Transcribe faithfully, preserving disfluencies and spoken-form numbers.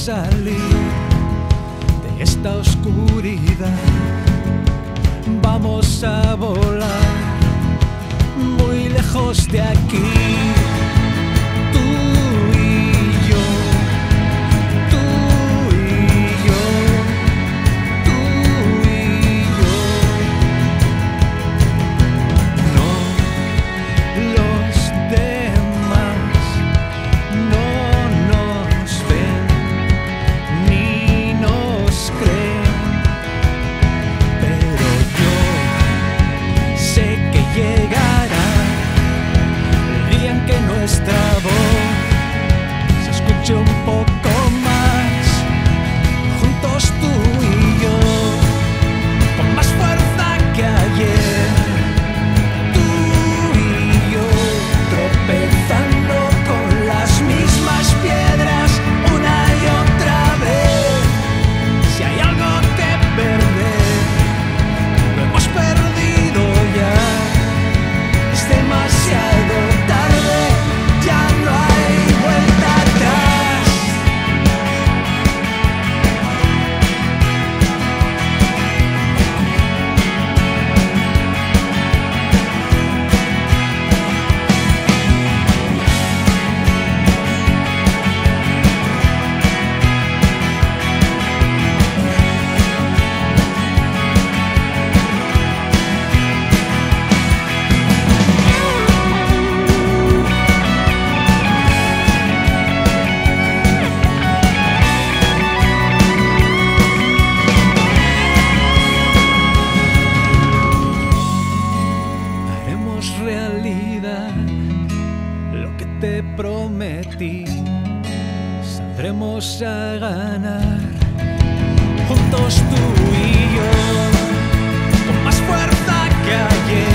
salir de esta oscuridad. Vamos a volar muy lejos de aquí. Tú y yo, tú y yo, tú y yo. No, los demás no nos ven ni nos creen, pero yo sé que llegará el día en que nuestra voz se escuche un poco más, juntos tú y yo, con más fuerza que ayer. Tú y yo, tropezando con las mismas piedras una y otra vez. Si hay algo que perder, lo hemos perdido ya. Es demasiado tarde, ya no hay vuelta atrás. Haremos realidad lo que te prometí. Saldremos a ganar, juntos tú y yo, con más fuerza que ayer.